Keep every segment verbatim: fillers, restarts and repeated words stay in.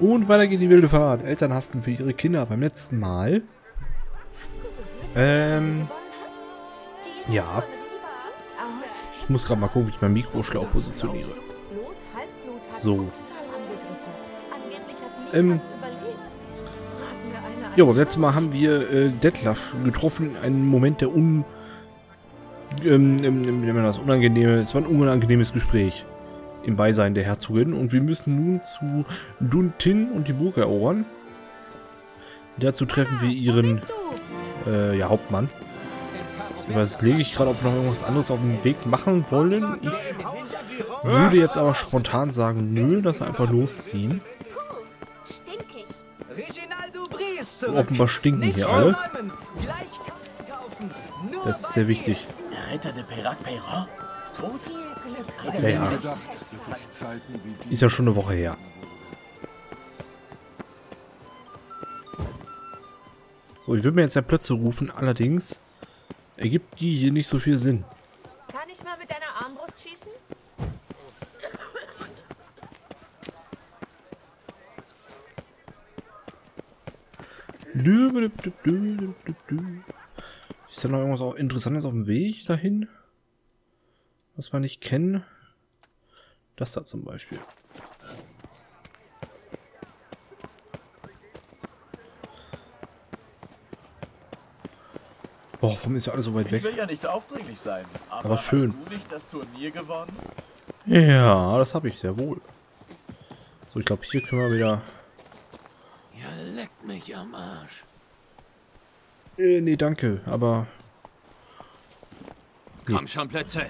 Und weiter geht die wilde Fahrt. Eltern haften für ihre Kinder beim letzten Mal. Ähm. Ja. Ich muss gerade mal gucken, wie ich mein Mikro schlau positioniere. So. Ähm. Ja, beim letzten Mal haben wir äh, Detlef getroffen. Einen Moment der un... Ähm, ähm, das unangenehme... Es war ein unangenehmes Gespräch. Im Beisein der Herzogin. Und wir müssen nun zu Dun Tin und die Burg erobern. Dazu treffen wir ihren äh, ja, Hauptmann. Jetzt lege ich gerade, ob wir noch irgendwas anderes auf dem Weg machen wollen. Ich würde jetzt aber spontan sagen, nö, dass wir einfach losziehen. Und offenbar stinken hier alle. Das ist sehr wichtig. Ja, ja. Ist ja schon eine Woche her. So, ich würde mir jetzt ja Plötze rufen, allerdings ergibt die hier nicht so viel Sinn. Kann ich mal mit deiner Armbrust schießen? Ist da noch irgendwas auch Interessantes auf dem Weg dahin? Was wir nicht kennen? Das da zum Beispiel. Boah, warum ist ja alles so weit weg? Ich will ja nicht aufdringlich sein, aber, aber schön. Hast du nicht das Turnier gewonnen? Ja, das habe ich sehr wohl. So, ich glaube, hier können wir wieder... Ja, leckt mich am Arsch. Äh, nee, danke, aber... Nee. Komm schon, Plätze.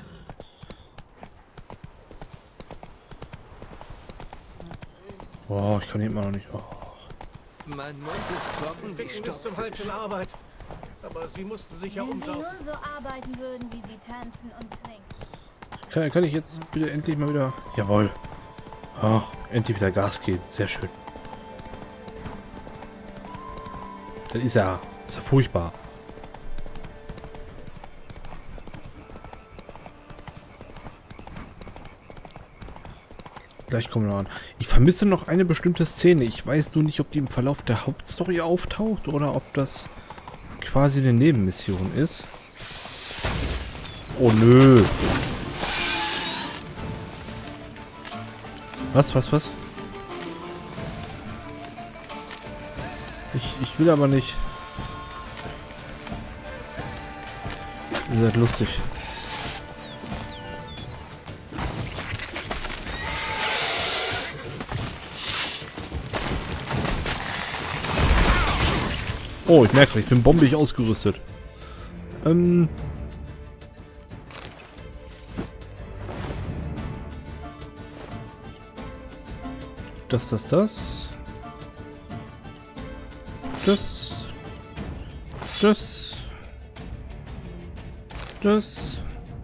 Boah, ich kann hier immer noch nicht... Oh. Mein Mund ist trocken wie Stoff. Zum Hals in Arbeit. Aber sie mussten sich ja umsaugen. Wenn sie nur so arbeiten würden, wie sie tanzen und trinken. Kann, kann ich jetzt bitte endlich mal wieder... Jawohl. Ach, endlich wieder Gas geben. Sehr schön. Das ist ja... Das ist ja furchtbar. Gleich kommen wir noch an. Ich vermisse noch eine bestimmte Szene. Ich weiß nur nicht, ob die im Verlauf der Hauptstory auftaucht oder ob das quasi eine Nebenmission ist. Oh nö. Was, was, was? Ich, ich will aber nicht. Ihr seid lustig. Oh, ich merke, ich bin bombig ausgerüstet. Ähm. Das, das, das. Das. Das. Das.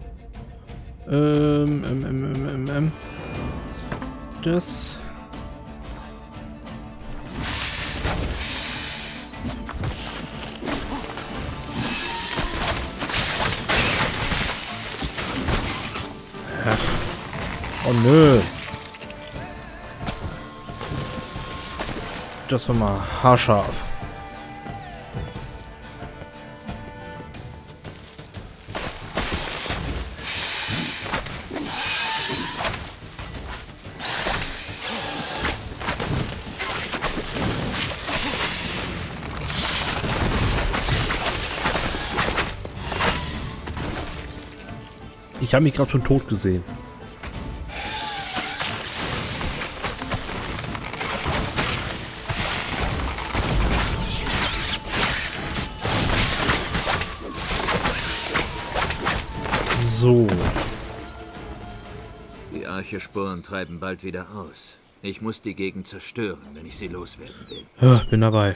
Ähm, ähm, ähm, ähm, ähm, ähm. Das. Oh nö. Das war mal haarscharf. Ich habe mich gerade schon tot gesehen. So. Die Arche-Sporen treiben bald wieder aus. Ich muss die Gegend zerstören, wenn ich sie loswerden will. Ja, bin dabei.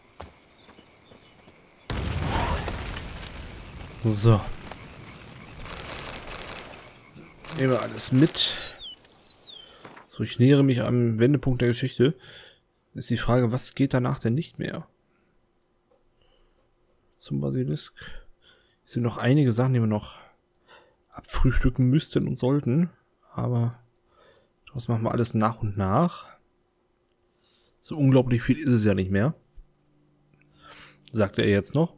So. Nehmen wir alles mit. So, ich nähere mich am Wendepunkt der Geschichte. Ist die Frage, was geht danach denn nicht mehr? Zum Basilisk. Es sind noch einige Sachen, die wir noch abfrühstücken müssten und sollten. Aber das machen wir alles nach und nach. So unglaublich viel ist es ja nicht mehr. Sagt er jetzt noch.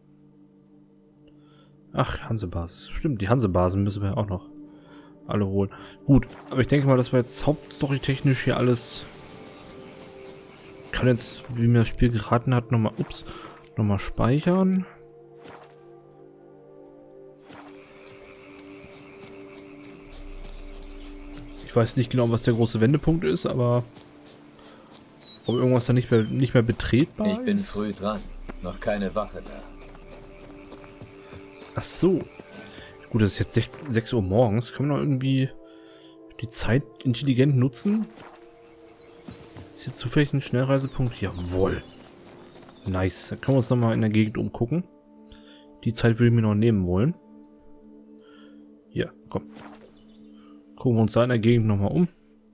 Ach, Hansebasis. Stimmt, die Hansebasen müssen wir auch noch alle holen. Gut, aber ich denke mal, dass wir jetzt hauptstory-technisch hier alles... Ich kann jetzt, wie mir das Spiel geraten hat, nochmal... Ups, nochmal speichern. Ich weiß nicht genau, was der große Wendepunkt ist, aber... Ob irgendwas da nicht mehr, nicht mehr betretbar ist? Ich bin früh dran. Noch keine Wache da. Ach so. Gut, das ist jetzt sechs Uhr morgens. Können wir noch irgendwie die Zeit intelligent nutzen? Ist hier zufällig ein Schnellreisepunkt? Jawohl. Nice. Dann können wir uns nochmal in der Gegend umgucken. Die Zeit würde ich mir noch nehmen wollen. Hier, komm. Gucken wir uns da in der Gegend nochmal um.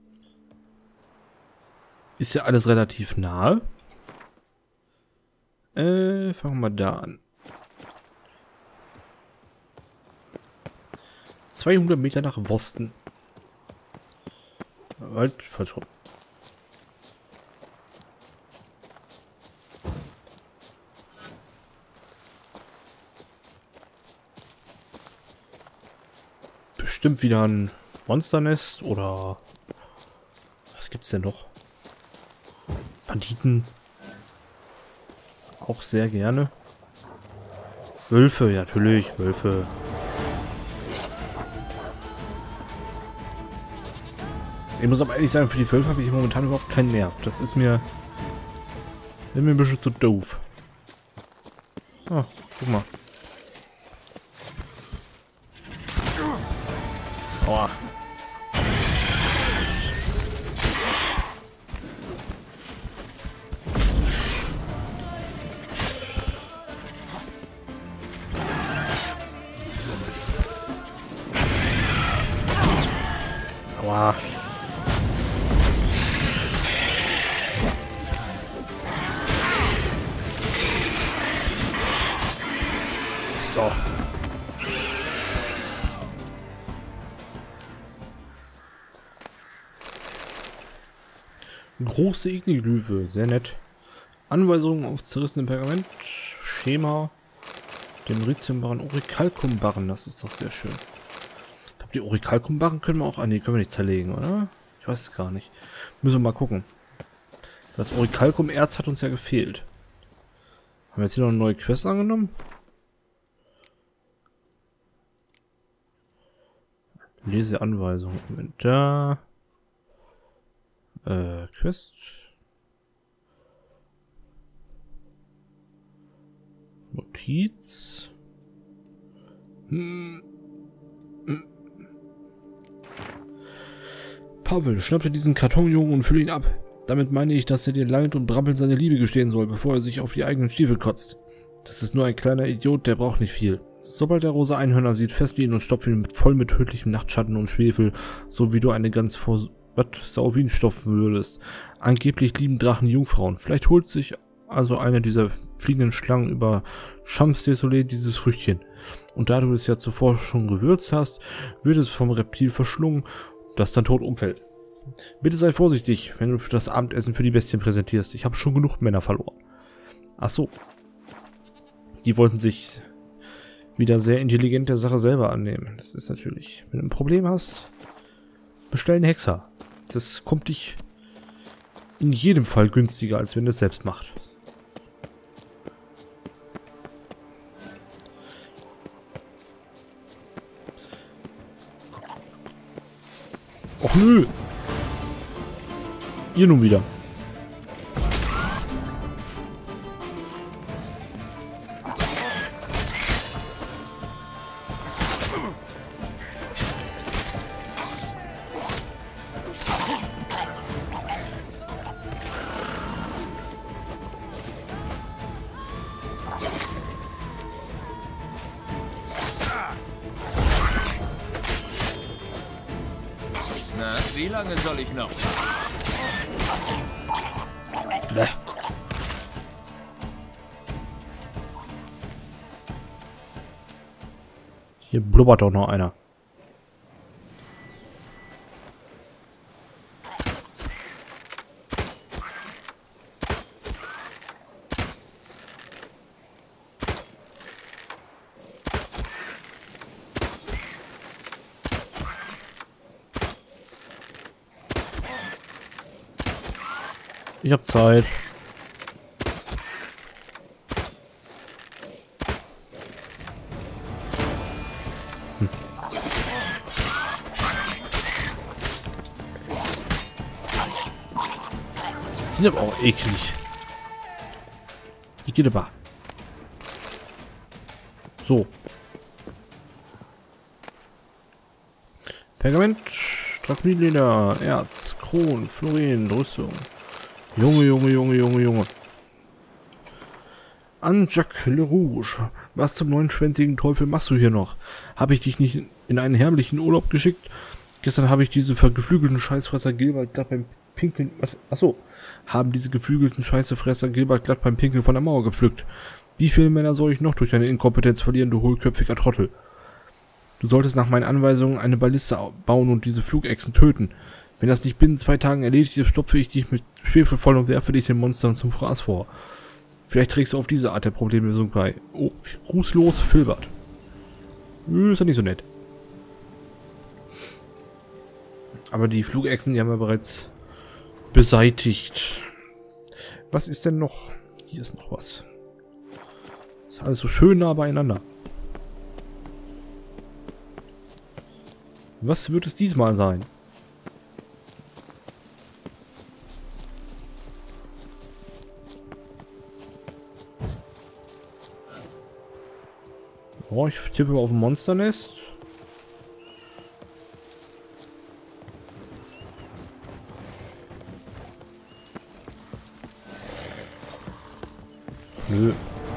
Ist ja alles relativ nahe. Äh, fangen wir mal da an. zweihundert Meter nach Osten. Halt, falsch rum. Bestimmt wieder ein Monsternest oder was gibt's denn noch? Banditen. Auch sehr gerne. Wölfe, ja, natürlich, Wölfe. Ich muss aber ehrlich sagen, für die Wölfe habe ich momentan überhaupt keinen Nerv. Das ist mir, ist mir ein bisschen zu doof. Oh, guck mal. Aua. Aua. So. Große Igniglyphe, sehr nett. Anweisungen auf zerrissenem Pergament. Schema. Den Ritiumbarren, Orikalkumbarren, das ist doch sehr schön. Ich glaube, die Orikalkumbarren können wir auch... Ah, nee, können wir nicht zerlegen, oder? Ich weiß es gar nicht. Müssen wir mal gucken. Das Orikalkum-Erz hat uns ja gefehlt. Haben wir jetzt hier noch eine neue Quest angenommen? Lese Anweisung. Da. Äh, Quest. Notiz. Hm. Hm. Pavel, schnapp dir diesen Kartonjungen und fülle ihn ab. Damit meine ich, dass er dir lallend und brabbelnd seine Liebe gestehen soll, bevor er sich auf die eigenen Stiefel kotzt. Das ist nur ein kleiner Idiot, der braucht nicht viel. Sobald der rosa Einhörner sieht, festle ihn und stopf ihn mit, voll mit tödlichem Nachtschatten und Schwefel, so wie du eine ganz vor Sauvin stopfen würdest. Angeblich lieben Drachen Jungfrauen. Vielleicht holt sich also eine dieser fliegenden Schlangen über Champs Désolé dieses Früchtchen. Und da du es ja zuvor schon gewürzt hast, wird es vom Reptil verschlungen, das dann tot umfällt. Bitte sei vorsichtig, wenn du das Abendessen für die Bestien präsentierst. Ich habe schon genug Männer verloren. Ach so. Die wollten sich wieder sehr intelligent der Sache selber annehmen. Das ist natürlich, wenn du ein Problem hast, bestell einen Hexer. Das kommt dich in jedem Fall günstiger, als wenn du es selbst machst. Och nö! Ihr nun wieder. Na, wie lange soll ich noch? Bäh. Hier blubbert doch noch einer. Ich hab Zeit. Hm. Die sind aber auch eklig. Die geht aber. So. Pergament, Drachnidleder, Erz, Kron, Florin, Rüstung. Junge, Junge, Junge, Junge, Junge. An Jacques Le Rouge. Was zum neunschwänzigen Teufel machst du hier noch? Habe ich dich nicht in einen herrlichen Urlaub geschickt? Gestern habe ich diese geflügelten Scheißfresser Gilbert glatt beim Pinkeln... Achso. Haben diese geflügelten Scheißefresser Gilbert glatt beim Pinkeln von der Mauer gepflückt. Wie viele Männer soll ich noch durch deine Inkompetenz verlieren, du hohlköpfiger Trottel? Du solltest nach meinen Anweisungen eine Balliste bauen und diese Flugechsen töten. Wenn das nicht binnen zwei Tagen erledigt ist, stopfe ich dich mit Schwefel voll und werfe dich den Monstern zum Fraß vor. Vielleicht trägst du auf diese Art der Problemlösung bei. Oh, grußlos Filbert. Ist ja nicht so nett. Aber die Flugechsen, die haben wir bereits beseitigt. Was ist denn noch? Hier ist noch was. Ist alles so schön nah beieinander. Was wird es diesmal sein? Oh, ich tippe auf ein Monsternest. Nö.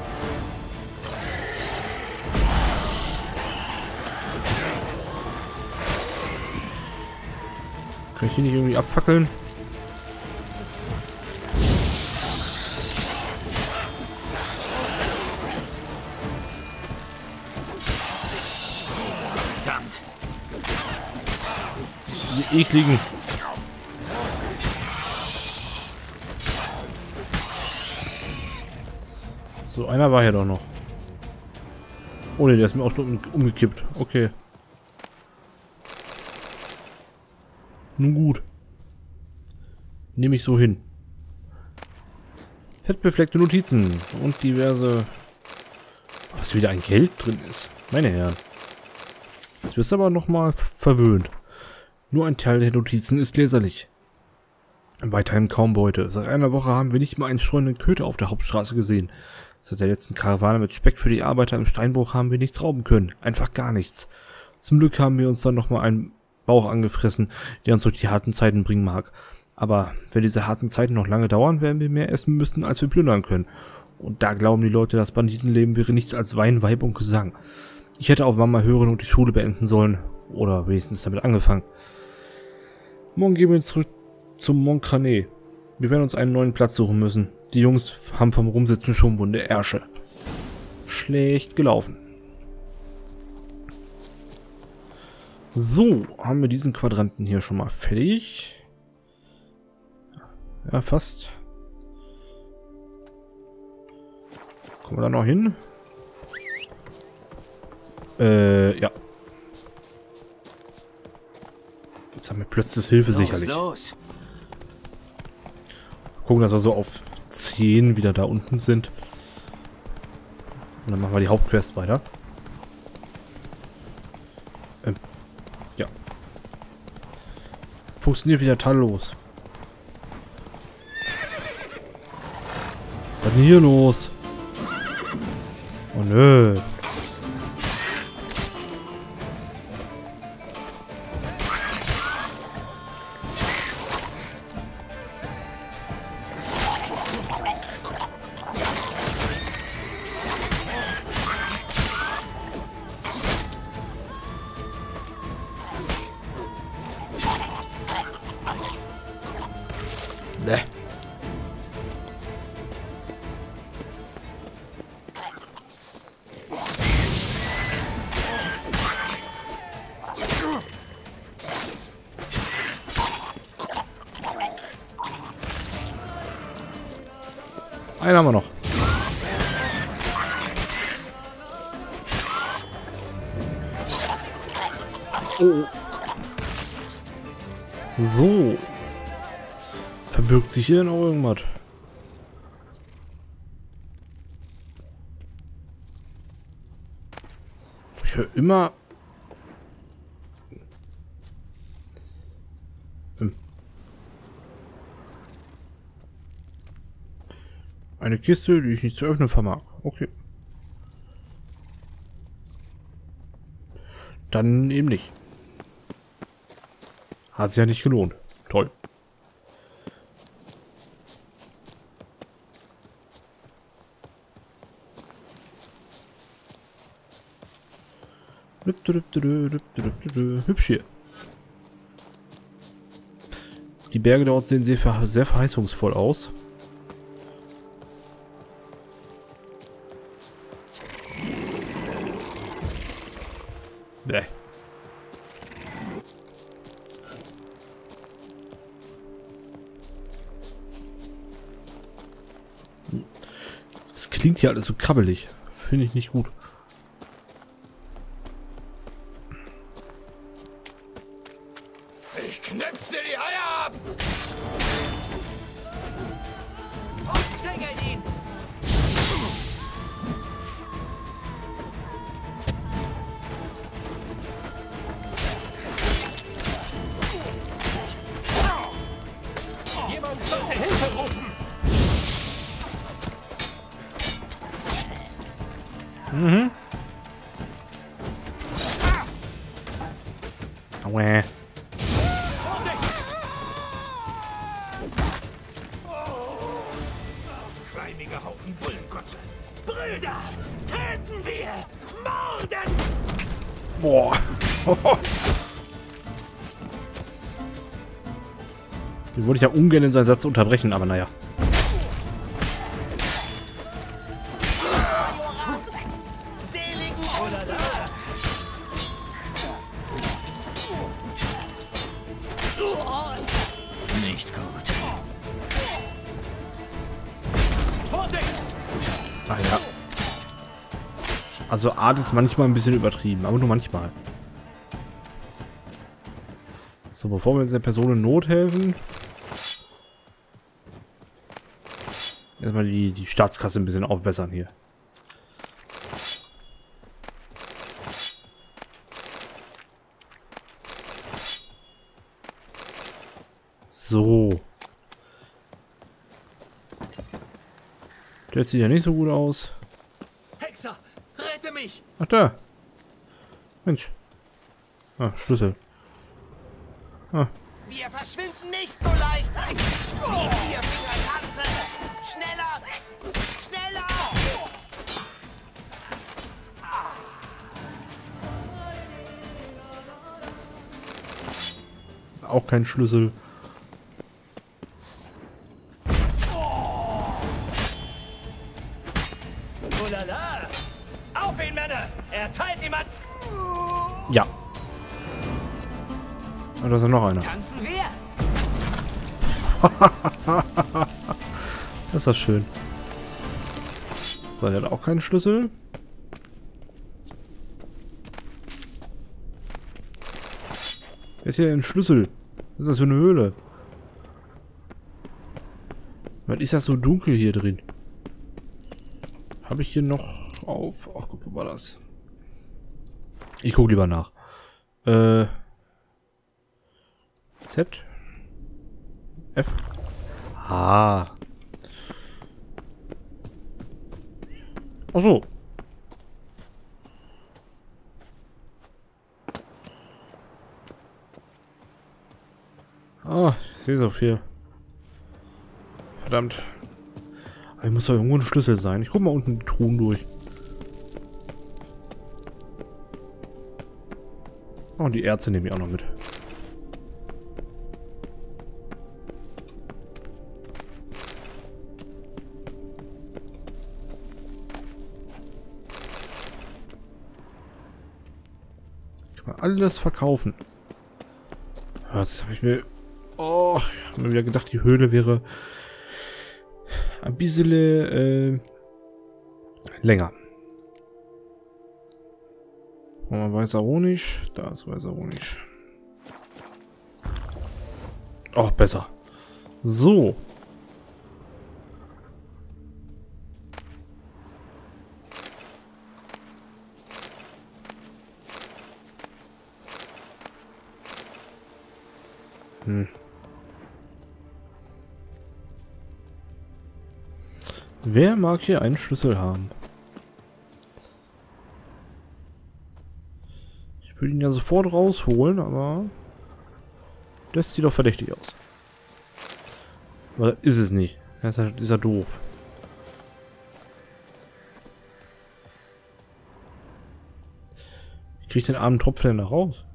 Kann ich hier nicht irgendwie abfackeln? Verdammt! Die ekligen. So, einer war hier doch noch. Oh ne, der ist mir auch schon umgekippt. Okay. Nun gut. Nehme ich so hin. Fettbefleckte Notizen und diverse... Was wieder ein Geld drin ist. Meine Herren. Jetzt wirst du aber nochmal verwöhnt. Nur ein Teil der Notizen ist leserlich. Weiterhin kaum Beute. Seit einer Woche haben wir nicht mal einen streunenden Köter auf der Hauptstraße gesehen. Seit der letzten Karawane mit Speck für die Arbeiter im Steinbruch haben wir nichts rauben können. Einfach gar nichts. Zum Glück haben wir uns dann nochmal einen Bauch angefressen, der uns durch die harten Zeiten bringen mag. Aber wenn diese harten Zeiten noch lange dauern, werden wir mehr essen müssen, als wir plündern können. Und da glauben die Leute, das Banditenleben wäre nichts als Wein, Weib und Gesang. Ich hätte auf Mama hören und die Schule beenden sollen. Oder wenigstens damit angefangen. Morgen gehen wir zurück zum Mont Cranet. Wir werden uns einen neuen Platz suchen müssen. Die Jungs haben vom Rumsitzen schon wunde Ärsche. Schlecht gelaufen. So, haben wir diesen Quadranten hier schon mal fertig. Ja, fast. Kommen wir da noch hin? Äh, ja. Jetzt haben wir plötzlich Hilfe Los, sicherlich. Los. Gucken, dass wir so auf zehn wieder da unten sind. Und dann machen wir die Hauptquest weiter. Ähm, ja. Funktioniert wieder tadellos. Was ist denn hier los? Oh nö. Ne. Einen haben wir noch. Oh. So. Verbirgt sich hier denn auch irgendwas? Ich höre immer... Hm. Eine Kiste, die ich nicht zu öffnen vermag. Okay. Dann eben nicht. Hat sich ja nicht gelohnt. Toll. Hübsch hier. Die Berge dort sehen sehr, ver sehr verheißungsvoll aus. Bäh. Das klingt hier alles so krabbelig. Finde ich nicht gut. Ich knipse dir die Eier ab! Umzingelt ihn! Jemand sollte Hilfe rufen! Mhm. Aua. Schleimiger Haufen Bullenkotze. Brüder, töten wir! Morden! Boah. Den wollte ich ja ungern in seinen Satz unterbrechen, aber naja. Nicht gut. Ah ja. Also Art ist manchmal ein bisschen übertrieben, aber nur manchmal. So, bevor wir jetzt der Person in Not helfen, erstmal die, die Staatskasse ein bisschen aufbessern hier. So. Der sieht ja nicht so gut aus. Hexer, rette mich! Ach da. Mensch. Ah, Schlüssel. Ah. Wir verschwinden nicht so leicht! Die Vierfingertanze! Schneller! Schneller! Auch kein Schlüssel. Ulala! Auf ihn, Männer! Er teilt ihm an! Ja. Und da ist ja noch einer. Tanzen wir! Das ist das schön. So, der hat auch keinen Schlüssel. Wer ist hier ein Schlüssel? Was ist das für eine Höhle? Was ist das so dunkel hier drin? Habe ich hier noch auf... Ach, guck, wo war das? Ich gucke lieber nach. Äh... Z? F? Ah. Ach so. Ah, ich sehe so viel. Verdammt. Aber muss doch irgendwo ein Schlüssel sein. Ich guck mal unten die Truhen durch. Oh, und die Ärzte nehme ich auch noch mit. Kann man alles verkaufen. Ja, jetzt habe ich mir... Oh, ich habe mir wieder gedacht, die Höhle wäre ein bisschen äh, länger. Oh, weißer Honig. Da ist weißer Honig. Oh, besser. So. Hm. Wer mag hier einen Schlüssel haben? Ich würde ihn ja sofort rausholen, aber das sieht doch verdächtig aus. Aber ist es nicht. Das ist ja, ist ja doof. Wie kriege ich den armen Tropf denn da raus?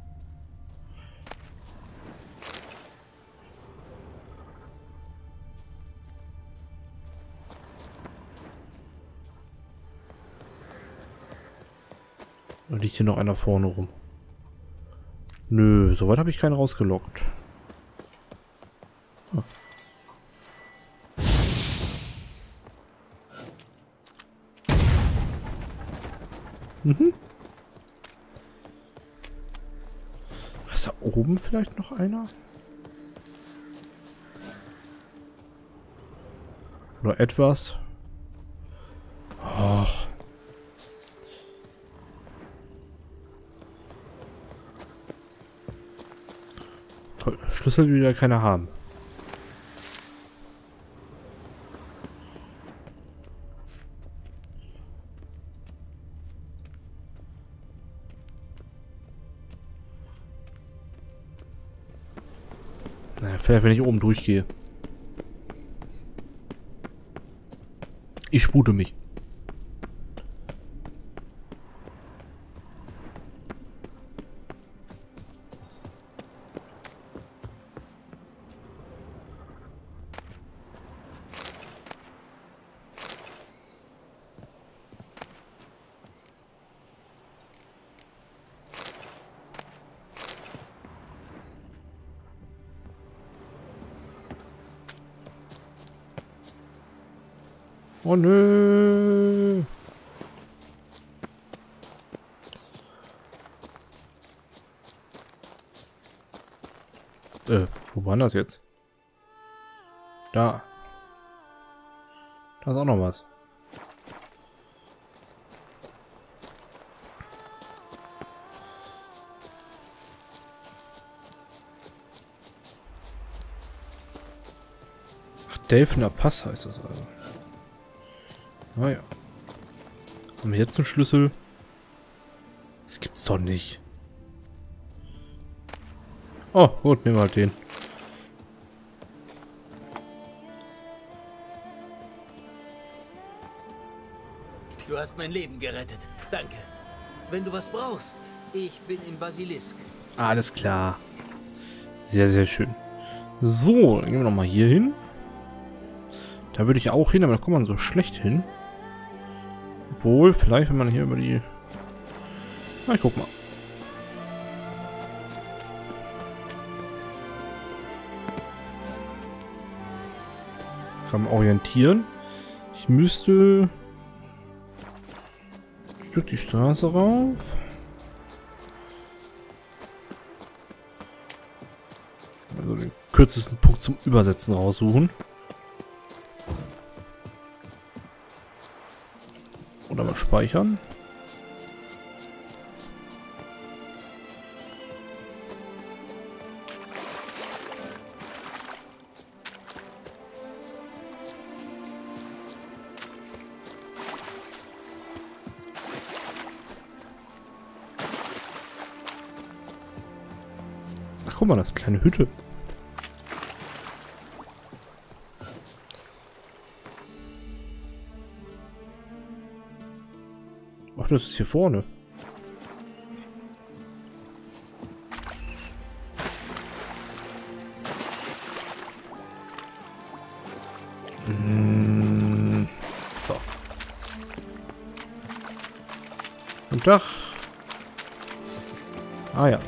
Da liegt hier noch einer vorne rum. Nö, soweit habe ich keinen rausgelockt. Ah. Mhm. Ist da oben vielleicht noch einer? Oder etwas? Ach. Toll. Schlüssel will wieder keiner haben. Naja, vielleicht wenn ich oben durchgehe. Ich spute mich. Oh nö. Äh, wo war das jetzt? Da. Da ist auch noch was. Ach, Delfener Pass heißt das also. Naja. Haben wir jetzt einen Schlüssel? Das gibt's doch nicht. Oh, gut, nehmen wir halt den. Du hast mein Leben gerettet. Danke. Wenn du was brauchst, ich bin im Basilisk. Alles klar. Sehr, sehr schön. So, dann gehen wir nochmal hier hin. Da würde ich auch hin, aber da kommt man so schlecht hin. Obwohl, vielleicht, wenn man hier über die... Na, ich guck mal. Kann man orientieren. Ich müsste... ein Stück die Straße rauf. Also den kürzesten Punkt zum Übersetzen raussuchen. Oder mal speichern. Ach, guck mal, das ist eine kleine Hütte. Ach, das ist hier vorne. Mm, so. Guten Tag. Ah ja.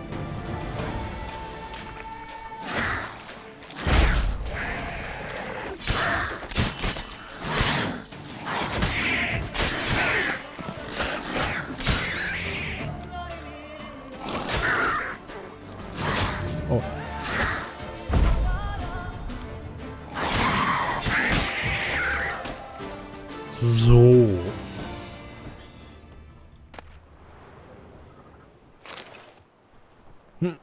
So. Hm.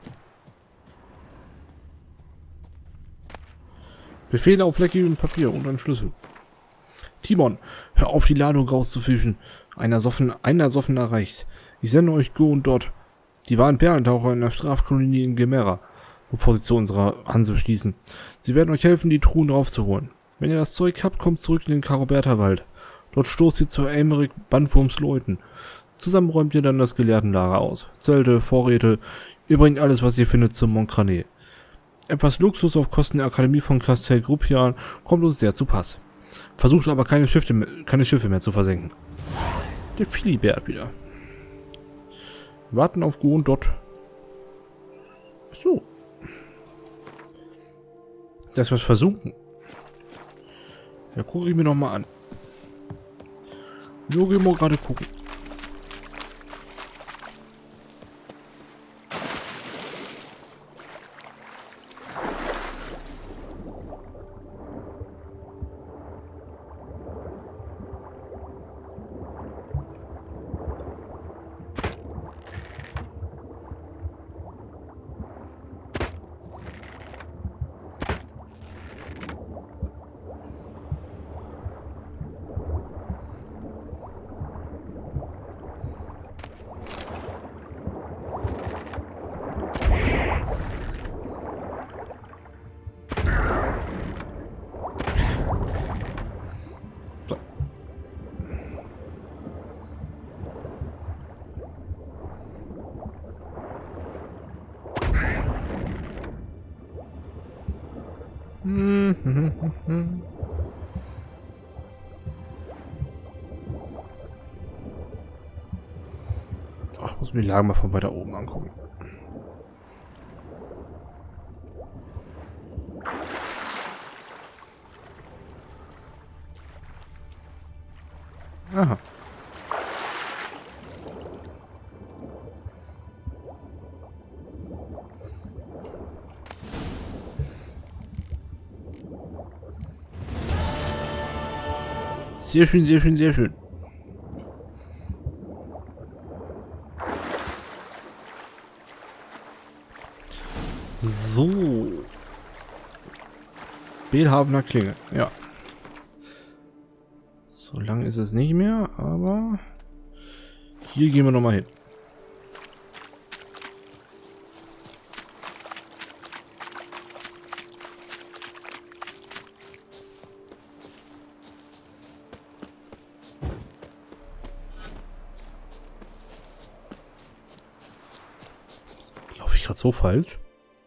Befehle auf leckigem Papier und ein Schlüssel. Timon, hör auf, die Ladung rauszufischen. Einer Soffen, einer Soffen erreicht. Ich sende euch Go und Dot. Die waren Perlentaucher in der Strafkolonie in Gemera, bevor sie zu unserer Hanse schließen. Sie werden euch helfen, die Truhen raufzuholen. Wenn ihr das Zeug habt, kommt zurück in den Karoberta-Wald. Dort stoßt ihr zu Aymeric Bandwurms Leuten. Zusammen räumt ihr dann das Gelehrtenlager aus. Zelte, Vorräte, ihr bringt alles, was ihr findet, zum Montgranet. Etwas Luxus auf Kosten der Akademie von Castel Gruppian kommt uns sehr zu Pass. Versucht aber keine Schiffe, mehr, keine Schiffe mehr zu versenken. Der Philibert wieder. Warten auf Go und Dot. So. Das ist was versunken. Ja, gucke ich mir noch mal an. Nur gehen wir gerade gucken. Ach, muss mir die Lage mal von weiter oben angucken. Aha. Sehr schön, sehr schön, sehr schön. So. Belhavener Klinge, ja. So lang ist es nicht mehr, aber hier gehen wir noch mal hin. Laufe ich gerade so falsch?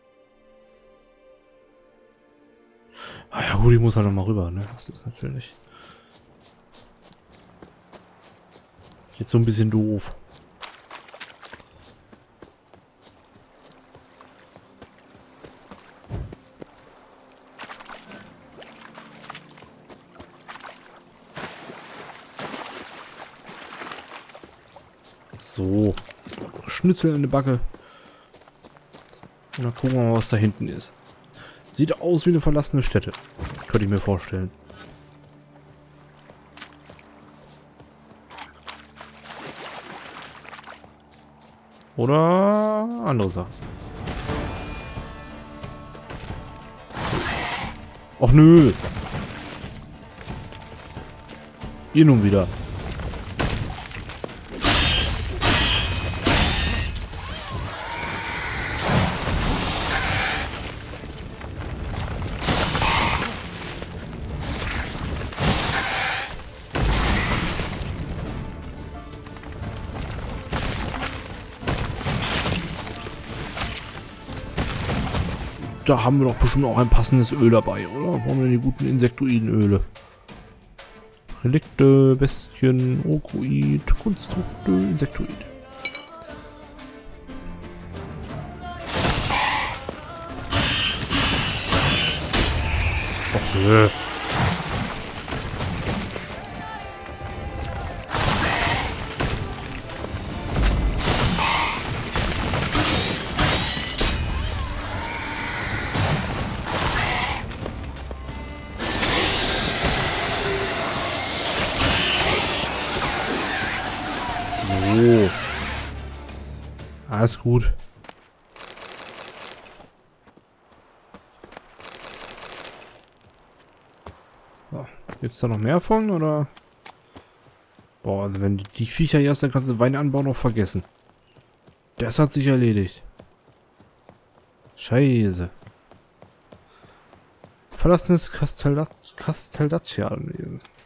Ah ja gut, ich muss halt noch mal rüber, ne? Das ist natürlich jetzt so ein bisschen doof. So. Schnitzel in die Backe. Und dann gucken wir mal, was da hinten ist. Sieht aus wie eine verlassene Stätte. Könnte ich mir vorstellen. Oder andere Sachen. Och nö. Ihr nun wieder. Da haben wir doch bestimmt auch ein passendes Öl dabei, oder? Wollen wir die guten Insektoidenöle? Relikte, Bestien, Okroid, Konstrukte, Insektoid. Och nö. Alles gut. So, gibt's da noch mehr von, oder? Boah, also wenn du die Viecher hier hast, dann kannst du Weinanbau noch vergessen. Das hat sich erledigt. Scheiße. Verlassenes Castellaccia.